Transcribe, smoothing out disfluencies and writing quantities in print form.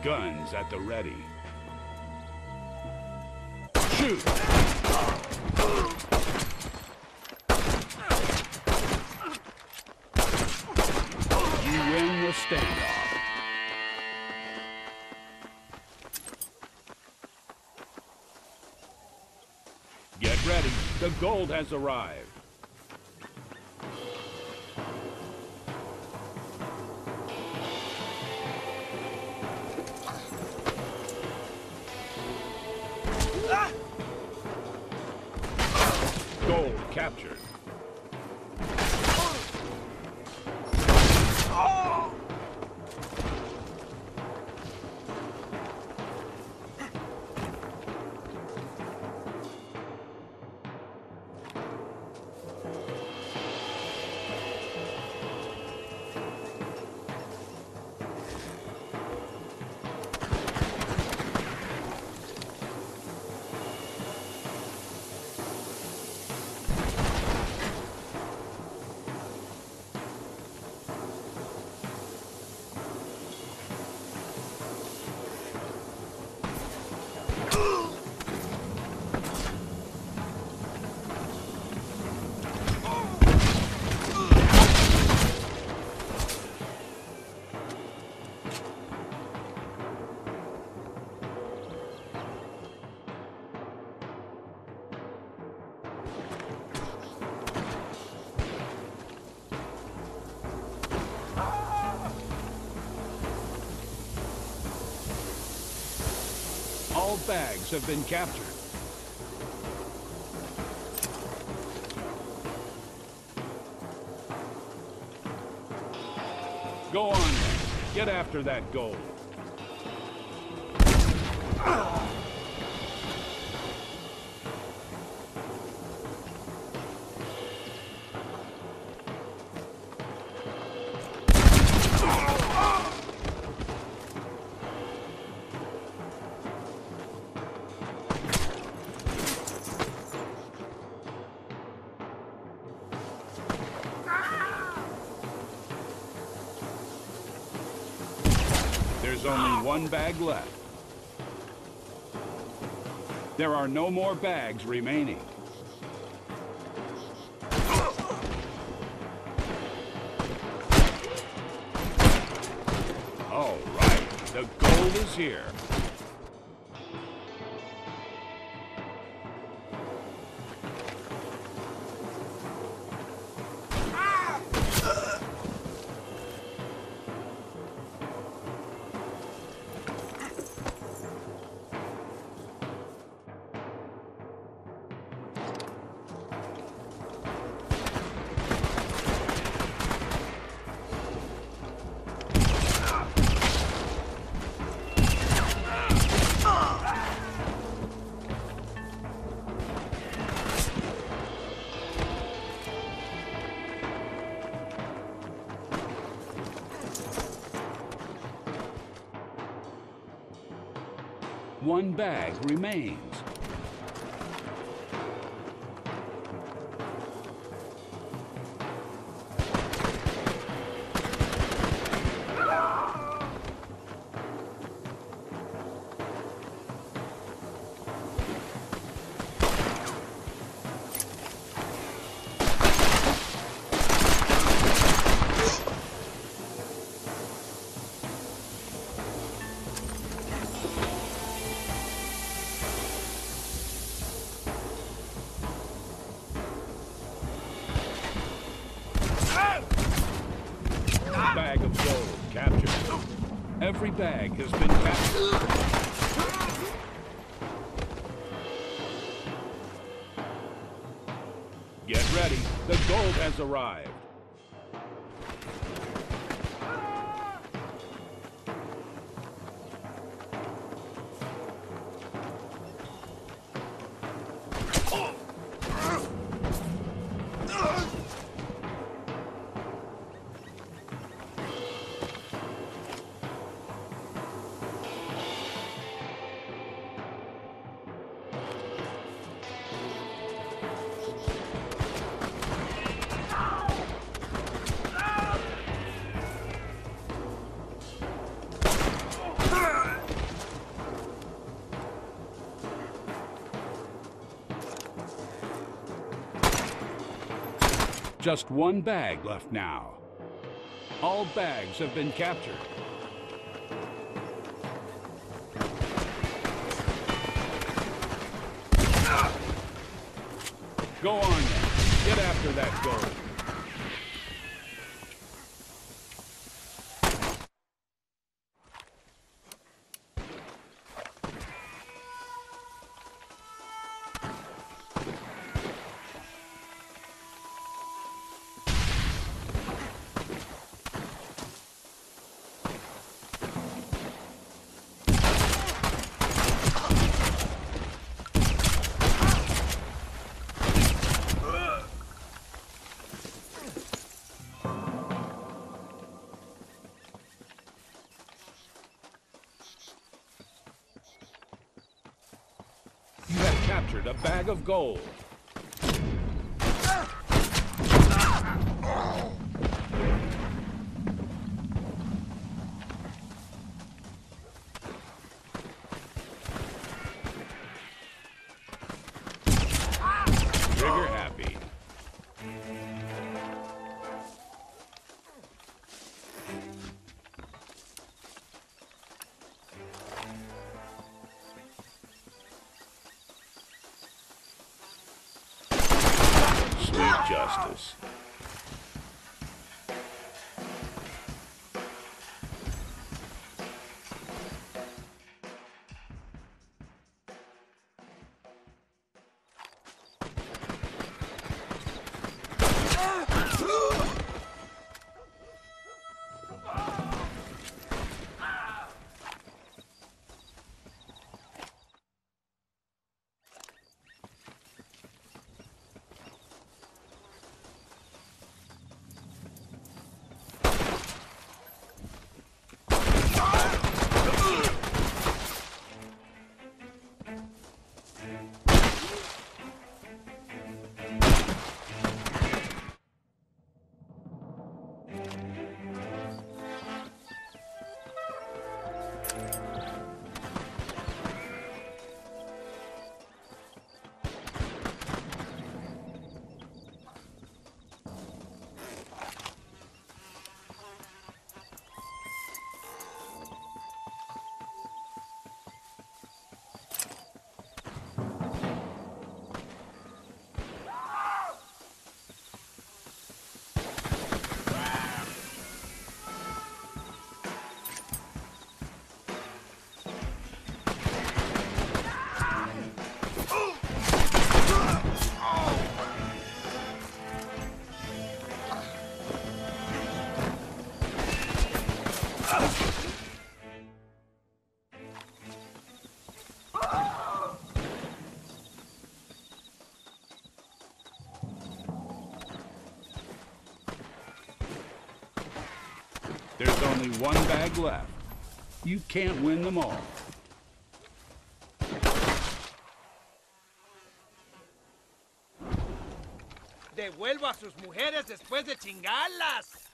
Guns at the ready. Shoot! You win the standoff. Get ready. The gold has arrived. Gold captured. All bags have been captured. Go on then. Get after that gold. There's only one bag left. There are no more bags remaining. All right, the gold is here. One bag remains. Bag of gold captured. Every bag has been captured. Get ready. The gold has arrived. Just one bag left now. All bags have been captured. Go on then. Get after that gold. You have captured a bag of gold. Trigger happy. Sweet justice. There's only one bag left. You can't win them all. Devuelva a sus mujeres después de chingarlas.